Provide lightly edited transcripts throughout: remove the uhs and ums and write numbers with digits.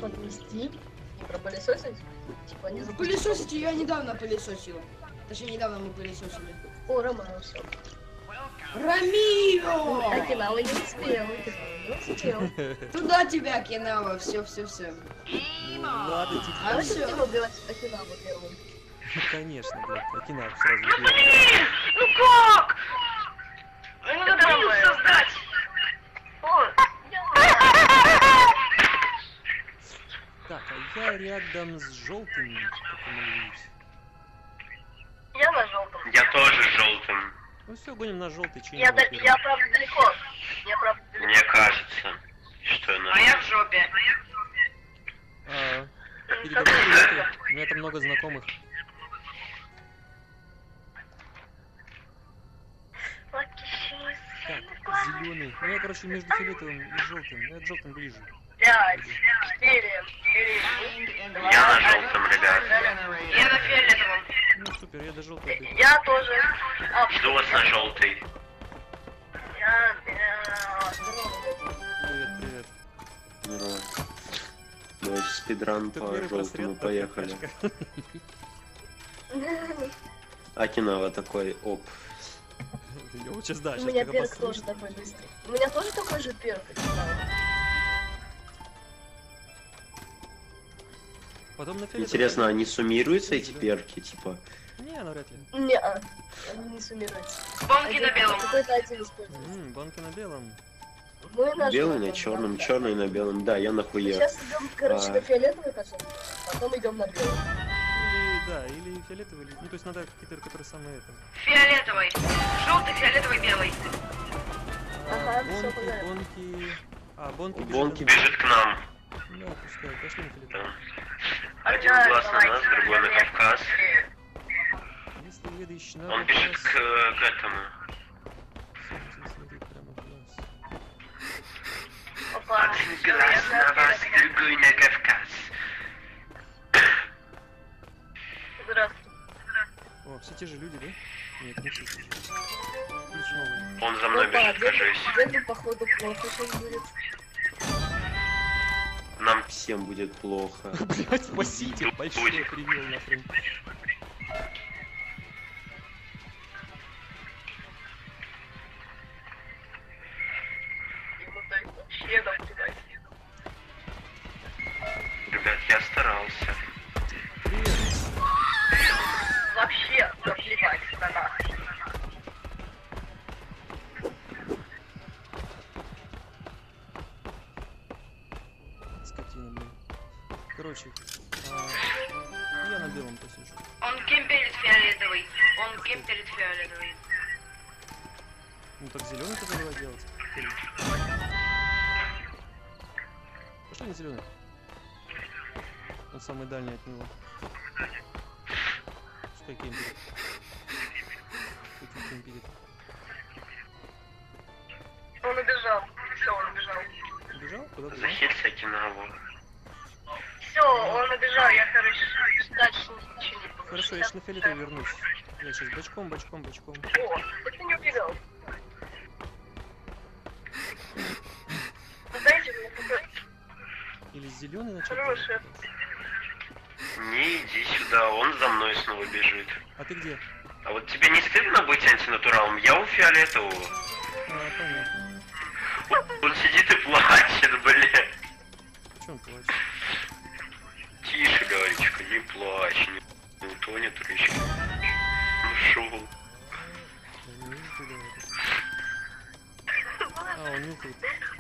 подмести и пропылесосить. Типа не запустить. Пылесосить я недавно пылесосил. Точнее, недавно мы пылесосили. О, Ромео, все. Рамио! Окинава не успел, не успел. Туда тебя, Кинава, все. Ну, ладно, А тихо. вы хотите убивать Окинаву первым? Ну, конечно, блядь, Акинав сразу Да бьет. блин! Ну как? Ну надо билд создать! Так, а я рядом с желтым, как вы могли видеть. Я на желтом. Я тоже желтым. Ну все, гоним на желтый, че Я правда далеко. Я правда далеко. Мне кажется, что я на... А я в жопе. Переговоры, у меня там много знакомых. Так, зеленый. Ну я, короче, между фиолетовым и желтым. Я к желтым ближе. 5, 4, 3, 2. Я на желтом, ребят. Я на фиолетовом. Ну супер, я до желтого дойду. Я тоже. Жду вас на желтый. Я... Привет, привет. Здорово. Давайте спидран Тут по первый желтому, просрет, поехали. так, Акинава такой, оп. Я вот сейчас, да, У сейчас меня как перк обосрусь. тоже такой быстрый. У меня тоже такой же перк. Потом на фиолетовый. Интересно, они суммируются, эти перки, типа? Не, навряд ли. Не-а. Они не суммируются. Бомки на белом. Какой-то один используется. Банки на белом. Мы на Белый на желтом, черном, да. черный на белом. Да, я Мы нахуя. сейчас идем, короче, А. на фиолетовый пошел, потом идем на белый. Или, да, или фиолетовый, или... Ну, то есть надо какие-то, которые самые это... Фиолетовый. Желтый, фиолетовый, белый. Ага, всё, Бонки, погнали. бонки... А, бонки бежит Бонки от- Бежит к нам. Да, пускай, пошли на фиолетовый. Один глаз на нас, другой на Кавказ. Если едешь на Он бежит Кавказ, к этому. смотри прямо в глаз. Опа, Один глаз на вас, другой на Кавказ. Здравствуйте. О, все те же люди, да? Нет, не все те же. Ключ новый. Он за мной Опа, бежит, кажись. деду, походу, плохо сейчас будет. Нам Всем будет плохо. Блять, спасите, большой Будет. привел нахрен. Ему дай вообще дам кидать. Ребят, я старался. Привет. Вообще наплевать на нас. Скотина, блин. Короче, я на белом посижу. Он кемперит фиолетовый. Он кемперит фиолетовый. Ну так зеленый тогда давай делать. Пошли на зеленый. Он самый дальний от него. Пускай кемперит. Пусть кемперит. Он убежал. Все, он убежал. Убежал? Куда ты? Захилься Окинаву. Все, он убежал, я, короче, дальше ничего не буду. Хорошо, я сейчас на фиолетовый вернусь. Я сейчас бочком. О, так ты не убегал. Дайте мне какой Или зеленый начать. хороший. Не иди сюда, он за мной снова бежит. А ты где? А вот тебе не стыдно быть антинатуралом? Я у фиолетового. А, понятно. Он сидит и плачет, блядь. В чем плачешь? Тише, Галечка, не плачь, не утонет рычаг. Ну шел. Я не вижу, куда это. А, он нюхает.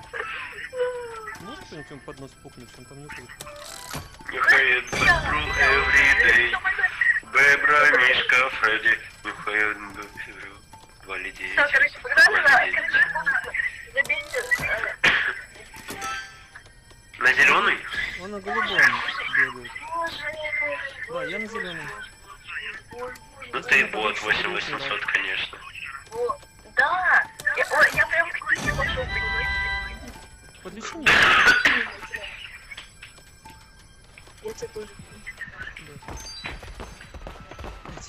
Может кто-нибудь ему под нос пукнуть, он там нюхает? Нюхает Бэбру everyday. Бэбра, Мишка, Фредди. Нюхает Бэбру. Валидей. Все, короче, погнали на... Забейте. На зеленый? Он на голубом бегает. Да, я на зеленом. Ну ты бот 8800, конечно. О, да! Я прям к ней пошел, понимаете? Подлечи меня. Я тебя тоже. Да. Блядь.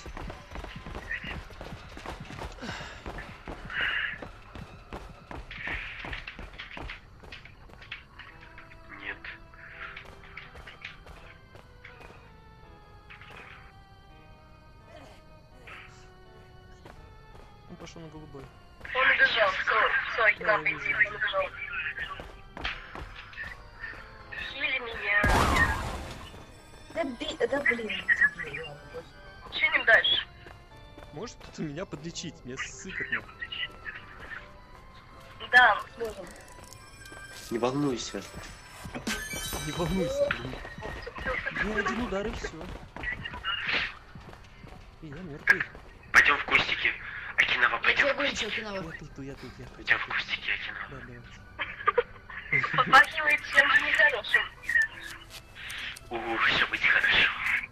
Нет. пошел на голубой. Он убежал, все, Да, Акинава, я иди, вижу. он убежал. Хили меня. Да блин. Ладно, Чиним дальше. Может кто-то меня подлечить? Мне сыкотно. Да, сможем. Не волнуйся. Не волнуйся, блин. Ну, один удар и все. И я мертвый. Пойдем в кустики. Акинава, Я пойдем тебя в вылечу, кустики. Окинава. Я тут. Пойдем в кустики, Акинава. Да, давайте. попахивает чем-то нехорошим. Все будет хорошо.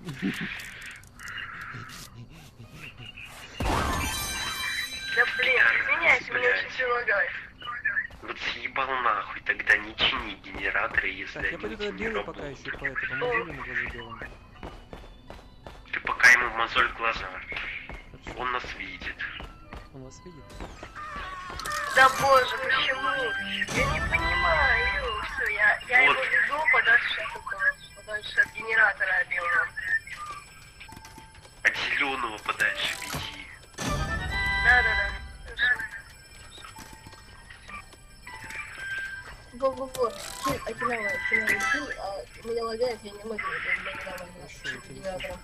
Да блин, извиняюсь, мне очень тяжело говорить. Вот съебал нахуй, тогда не чини генераторы, если Так, я пойду они тогда не белый пока работают. еще по этому мозолю на глаза белым. Ты пока ему мозоль в глаза. Хорошо. Он нас видит. Он вас видит? Да боже, почему? Я не понимаю. Все, я его Вот. веду подальше от этого, подальше от генератора белого. От зеленого подальше веди. Да. Хорошо. Во-во-во. Хил, Окинава, хил, а меня лагает, я не могу. Хорошо, это Генератором.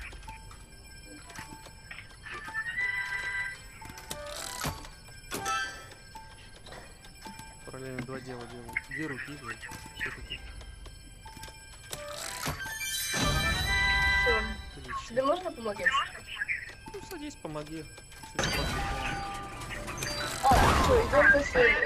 Параллельно два дела делаю. Две руки, блядь. Что это? Все. Полечи. Тебе можно помогать? Ну, садись, помоги. Всё, спасибо. А, все, идем на север.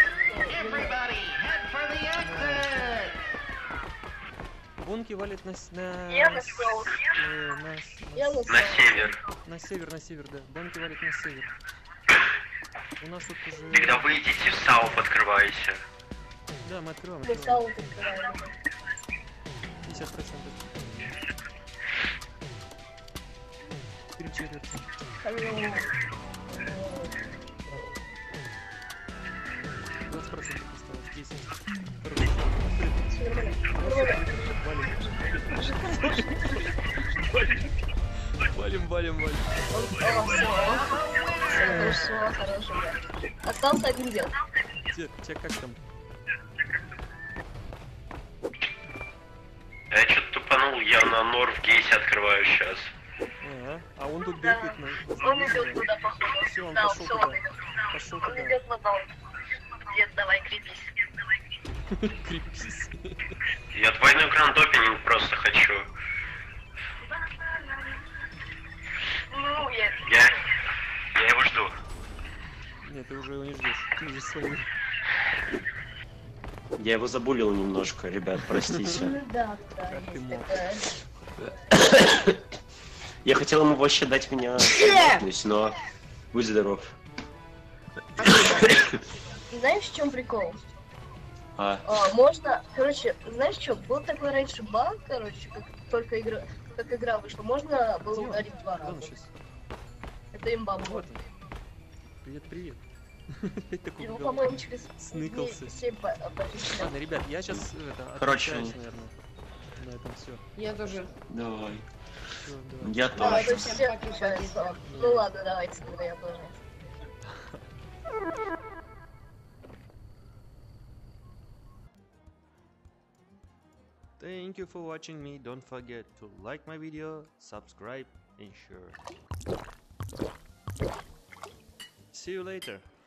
Бунки валит Я нашел. Я на На север. На север, да. Бунки валит на север. У нас тут уже... Когда выйдете в САУ, подкрывайся. Да, мы открываем. Мы открываем. саунд открываем. 50%. Перечерить. 20% осталось. 10. Валим. Хорошо. Остался один дел. Тебя как там? Я что-то тупанул, я на нор в гейсе открываю сейчас. А он тут Да. бегает на... Он идет туда, походу. Все, он Да, пошел всё, туда. он идет. Пошел Он туда. идет в одном. Дед, давай, крепись. Крепись. Я двойной гранд-опенинг просто хочу. Ну, Я его жду. Нет, ты уже его не ждешь. Ты уже свой. Я его забулил немножко, ребят, простите. Ну да, Как ты мог? Я хотел ему вообще дать меня отдохнуть, но будь здоров. Знаешь, в чем прикол? Можно, короче, знаешь что, был такой раньше баг, короче, как игра вышла, можно было Где он? ударить два Где он раза. сейчас? Это имба была. Вот он. Привет. Опять такой Его, вбегал. по-моему, через Сныкался. 7 Ладно, ребят, я сейчас Короче. отключаюсь, наверное. На этом все. Я тоже. Давай. Давай. Я Давай, тоже. то все отключались. Ну ладно, давайте, тогда я тоже. Thank you for watching me. Don't forget to like my video, subscribe and share. See you later.